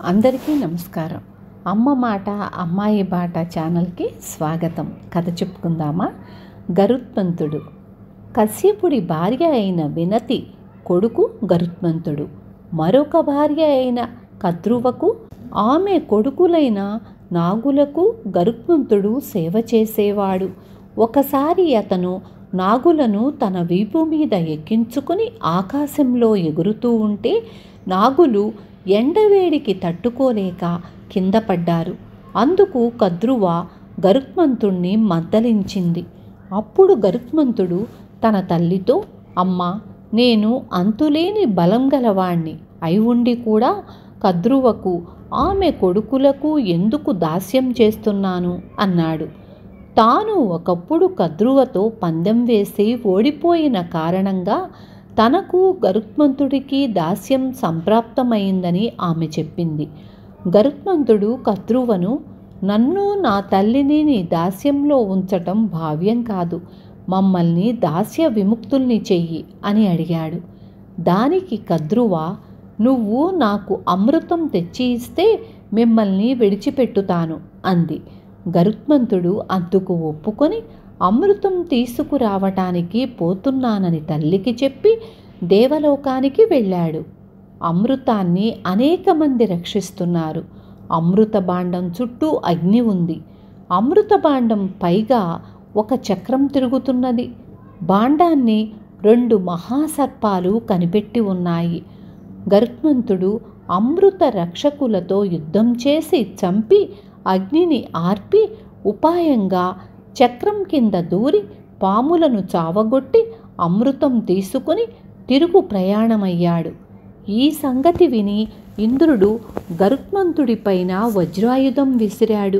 అందరికీ నమస్కారం. అమ్మ మాట అమ్మాయి బాట ఛానల్కి స్వాగతం. కథ చెప్పుకుందామా? గరుత్మంతుడు. కశ్యపుడి భార్య అయిన వినతి కొడుకు గరుత్మంతుడు. మరొక భార్య అయిన కద్రువకు ఆమె కొడుకులైన నాగులకు గరుత్మంతుడు సేవ చేసేవాడు. ఒకసారి అతను నాగులను తన వీపు మీద ఎక్కించుకుని ఆకాశంలో ఎగురుతూ ఉంటే నాగులు ఎండవేడికి తట్టుకోలేక కింద పడ్డారు. అందుకు కద్రువ గరుత్మంతుణ్ణి మందలించింది. అప్పుడు గరుత్మంతుడు తన తల్లితో, అమ్మా, నేను అంతులేని బలం గలవాణ్ణి అయి ఉండి కూడా కద్రువకు ఆమె కొడుకులకు ఎందుకు దాస్యం చేస్తున్నాను అన్నాడు. తాను ఒకప్పుడు కద్రువతో పందెం వేసి ఓడిపోయిన కారణంగా తనకు గరుత్మంతుడికి దాస్యం సంప్రాప్తమైందని ఆమె చెప్పింది. గరుత్మంతుడు కద్రువను, నన్ను నా తల్లిని నీ దాస్యంలో ఉంచటం భావ్యం కాదు, మమ్మల్ని దాస్య విముక్తుల్ని చెయ్యి అని అడిగాడు. దానికి కద్రువ, నువ్వు నాకు అమృతం తెచ్చి ఇస్తే మిమ్మల్ని విడిచిపెట్టుతాను అంది. గరుత్మంతుడు అందుకు ఒప్పుకొని అమృతం తీసుకురావటానికి పోతున్నానని తల్లికి చెప్పి దేవలోకానికి వెళ్ళాడు. అమృతాన్ని అనేక మంది రక్షిస్తున్నారు. అమృత భాండం చుట్టూ అగ్ని ఉంది. అమృత భాండం పైగా ఒక చక్రం తిరుగుతున్నది. భాండాన్ని 2 మహాసర్పాలు కనిపెట్టి ఉన్నాయి. గరుత్మంతుడు అమృత రక్షకులతో యుద్ధం చేసి చంపి అగ్నిని ఆర్పి ఉపాయంగా చక్రం కింద దూరి పాములను చావగొట్టి అమృతం తీసుకుని తిరుగు ప్రయాణమయ్యాడు. ఈ సంగతి విని ఇంద్రుడు గరుత్మంతుడిపైన వజ్రాయుధం విసిరాడు.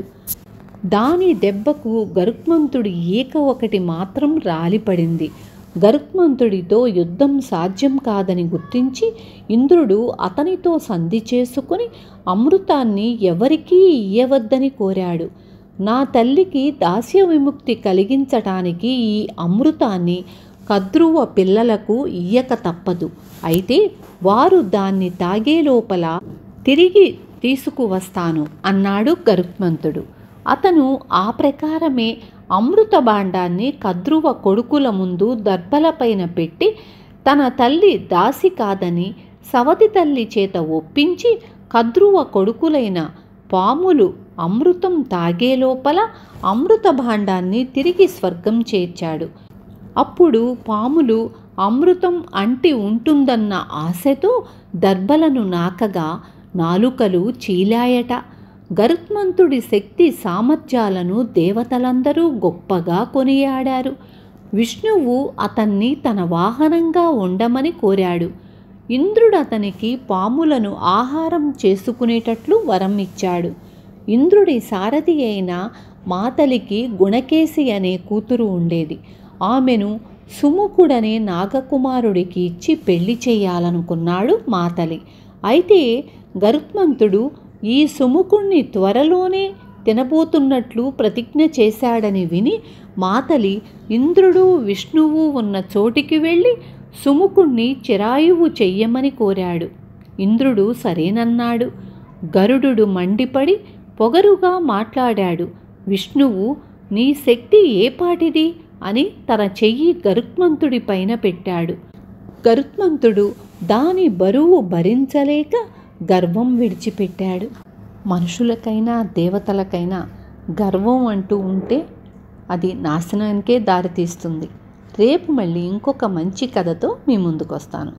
దాని దెబ్బకు గరుత్మంతుడి ఈక ఒకటి మాత్రం రాలిపడింది. గరుత్మంతుడితో యుద్ధం సాధ్యం కాదని గుర్తించి ఇంద్రుడు అతనితో సంధి చేసుకుని అమృతాన్ని ఎవరికీ ఇయ్యవద్దని కోరాడు. నా తల్లికి దాస్య విముక్తి కలిగించటానికి ఈ అమృతాన్ని కద్రువ పిల్లలకు ఇయ్యక తప్పదు. అయితే వారు దాన్ని తాగే లోపల తిరిగి తీసుకువస్తాను అన్నాడు గరుత్మంతుడు. అతను ఆ ప్రకారమే అమృత భాండాన్ని కద్రువ కొడుకుల ముందు దర్భలపైన పెట్టి తన తల్లి దాసి కాదని సవతి తల్లి చేత ఒప్పించి కద్రువ కొడుకులైన పాములు అమృతం తాగే లోపల అమృత భాండాన్ని తిరిగి స్వర్గం చేర్చాడు. అప్పుడు పాములు అమృతం అంటి ఉంటుందన్న ఆశతో దర్భలను నాకగా నాలుకలు చీలాయట. గరుత్మంతుడి శక్తి సామర్థ్యాలను దేవతలందరూ గొప్పగా కొనియాడారు. విష్ణువు అతన్ని తన వాహనంగా ఉండమని కోరాడు. ఇంద్రుడు అతనికి పాములను ఆహారం చేసుకునేటట్లు వరం ఇచ్చాడు. ఇంద్రుడి సారథి అయిన మాతలికి గుణకేసి అనే కూతురు ఉండేది. ఆమెను సుముఖుడనే నాగకుమారుడికి ఇచ్చి పెళ్లి చేయాలనుకున్నాడు మాతలి. అయితే గరుత్మంతుడు ఈ సుముఖుణ్ణి త్వరలోనే తినబోతున్నట్లు ప్రతిజ్ఞ చేశాడని విని మాతలి ఇంద్రుడు విష్ణువు ఉన్న చోటికి వెళ్ళి సుముఖుణ్ణి చిరాయువు చెయ్యమని కోరాడు. ఇంద్రుడు సరేనన్నాడు. గరుడు మండిపడి పొగరుగా మాట్లాడాడు. విష్ణువు, నీ శక్తి ఏపాటిది అని తన చెయ్యి గరుత్మంతుడి పైన పెట్టాడు. గరుత్మంతుడు దాని బరువు భరించలేక గర్వం విడిచిపెట్టాడు. మనుషులకైనా దేవతలకైనా గర్వం అంటూ ఉంటే అది నాశనానికే దారితీస్తుంది. రేపు మళ్ళీ ఇంకొక మంచి కథతో మీ ముందుకు వస్తాను.